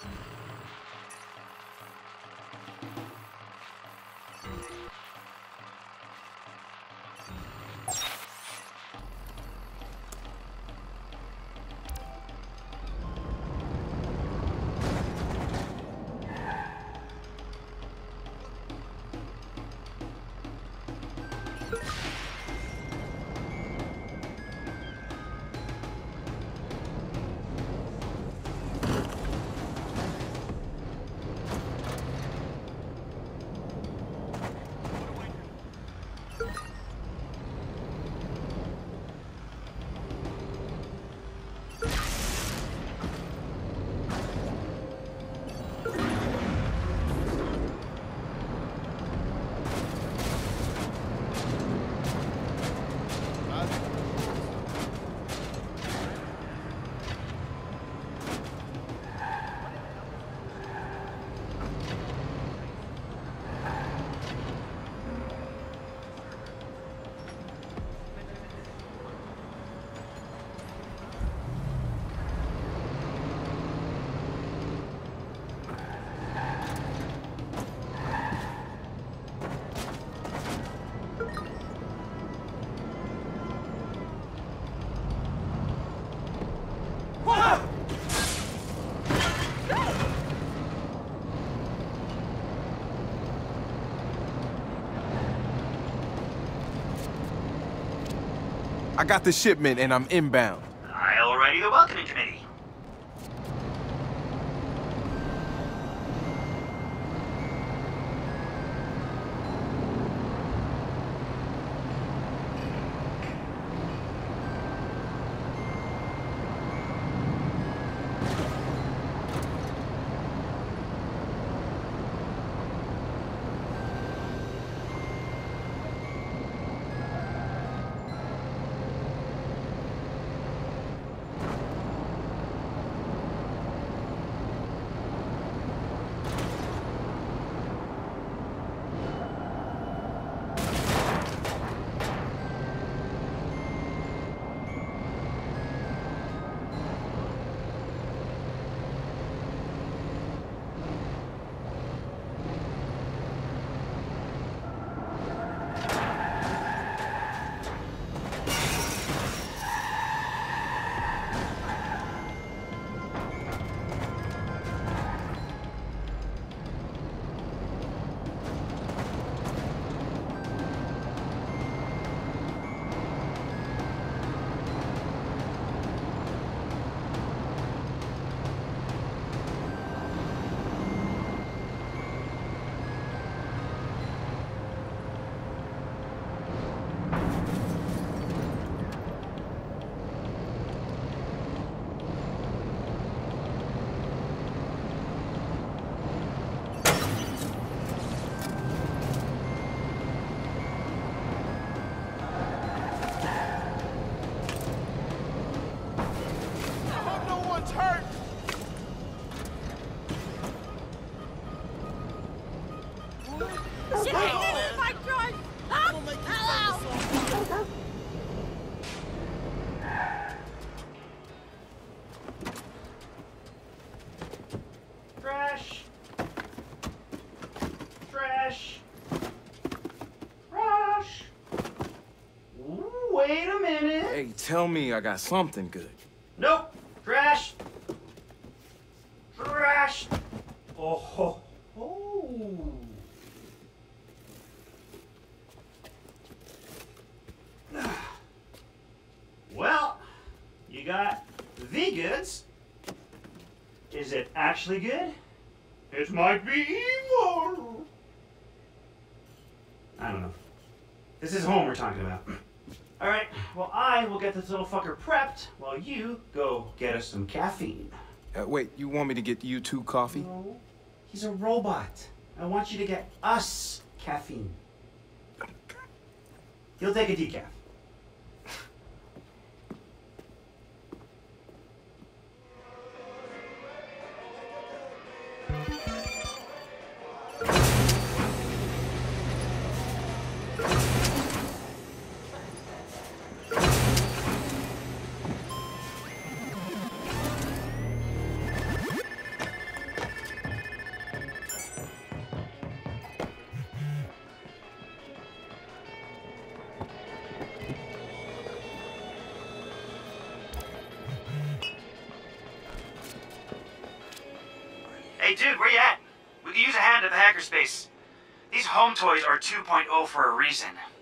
I got the shipment and I'm inbound. I'll ready the welcoming committee. Trash. Trash. Trash. Wait a minute. Hey, tell me I got something good. Nope. Trash. Trash. Oh, ho, ho. Well, you got the goods. Is it actually good? It might be evil. I don't know. This is home we're talking about. All right, well, I will get this little fucker prepped while you go get us some caffeine. Wait, you want me to get you two coffee? No, he's a robot. I want you to get us caffeine. He'll take a decaf. Hey, dude, where you at? We could use a hand at the hackerspace. These home toys are 2.0 for a reason.